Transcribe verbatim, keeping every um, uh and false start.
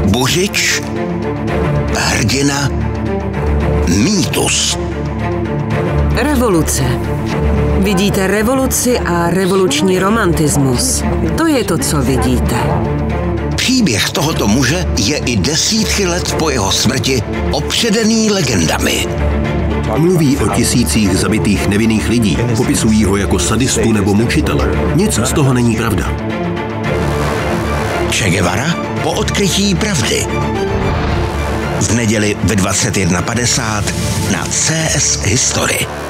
Buřič, hrdina, mýtus. Revoluce. Vidíte revoluci a revoluční romantismus. To je to, co vidíte. Příběh tohoto muže je i desítky let po jeho smrti opředený legendami. Mluví o tisících zabitých nevinných lidí, popisují ho jako sadistu nebo mučitele. Nic z toho není pravda. Che Guevara po odkrytí pravdy. V neděli ve dvacet jedna padesát na C S History.